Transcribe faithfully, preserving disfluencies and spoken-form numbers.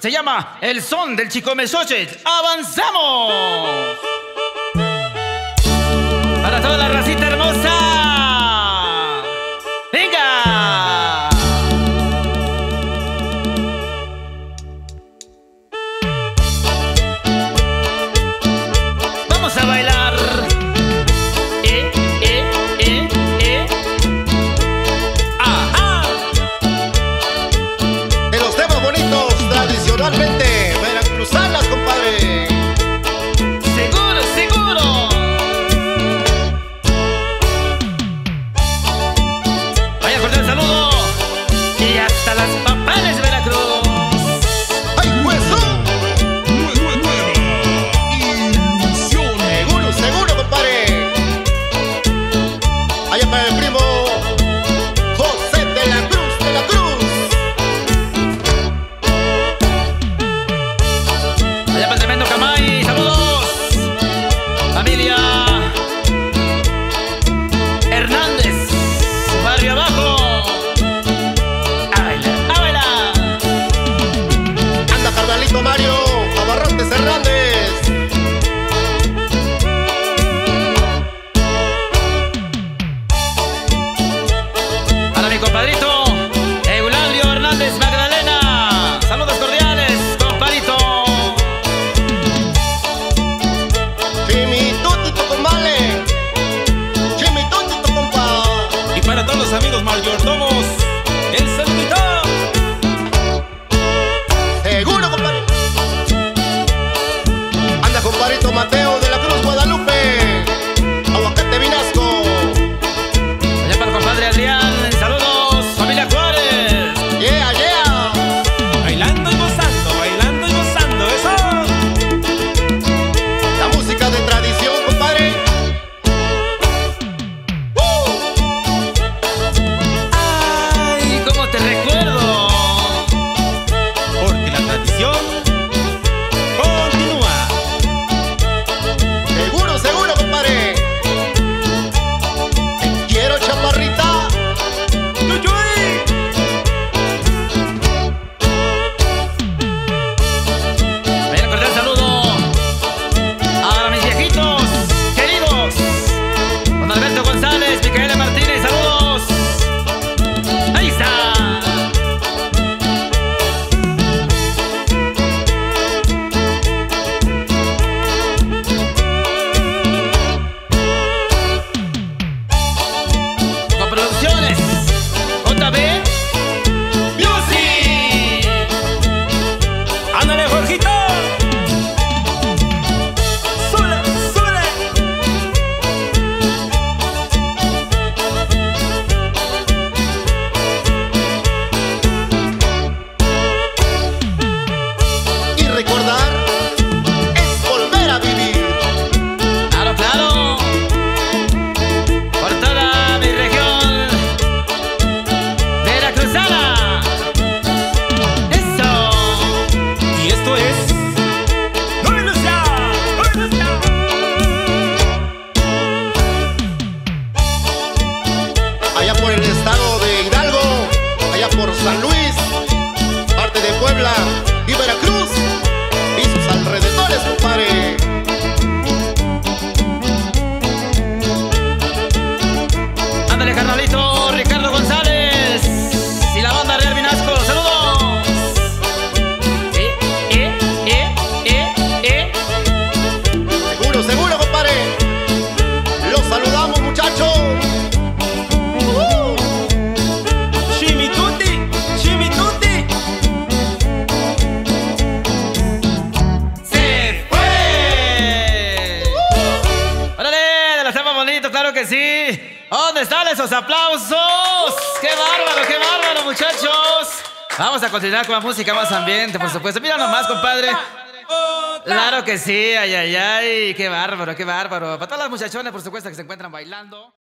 Se llama El Son del Chicomezoche. ¡Avanzamos! Para toda la racita hermosa. ¡Venga! Vamos a bailar. Eh, eh, eh, eh. Ajá. En los temas bonitos, tradicionalmente veracruzanas, compadre. Seguro, seguro. Vaya cordial saludo. Y hasta las papales, Veracruz. ¡Ay, hueso! Nueva, nueva ilusión. Seguro, seguro, compadre. Allá para el primo José de la Cruz, de la Cruz. Allá para el tremendo Camay. Saludos. Familia Hernández. Barrio abajo. A bailar, a bailar. Anda, carnalito Mario Abarrantes Hernández. Para mi compadrito Eulalio Hernández Magdalena. Saludos cordiales, compadrito. Chimitutito, compadre. Chimitutito, compa. Y para todos los amigos mayordomos, el saludito. Seguro, compadre. Anda, compadrito Mateo de la Cruz, Guadalupe. Aguacate Vinasco. Allá para el compadre Adrián. Saludos, familia Juárez. Yeah, yeah. Bailando y gozando, bailando y gozando, eso. La música de tradición, compadre. Ay, cómo te recuerdo. Porque la tradición continúa. Seguro, seguro, compadre. Te quiero, chaparrita. ¡Yuyuy! Vaya a cordial saludo a mis viejitos queridos. Don Alberto González, Micaela Martínez, saludos. Ahí está. Con producciones J B Music. ¡Ándale, Jorgito! ¡Sule, sule! Y recordar es volver a vivir. Claro, claro. Por toda mi región veracruzana. Eso. Y esto es Nueva Ilusión, Nueva Ilusión. Allá por el estado de Hidalgo, allá por San Luis, parte de Puebla y Veracruz y sus alrededores, compadre. Ándale, carnalito Ricardo González y la banda Real Vinasco. Saludos. Eh, eh, eh, eh, eh. Seguro, seguro, compadre. Los saludamos, muchachos. Chimituti, chimituti. ¡Se fue! ¡Órale! De la tema bonito, claro que sí. ¿Dónde están esos aplausos? ¡Qué bárbaro, qué bárbaro, muchachos! Vamos a continuar con la música más ambiente, por supuesto. Mira nomás, compadre. Claro que sí, ay, ay, ay. ¡Qué bárbaro, qué bárbaro! Para todas las muchachones, por supuesto, que se encuentran bailando.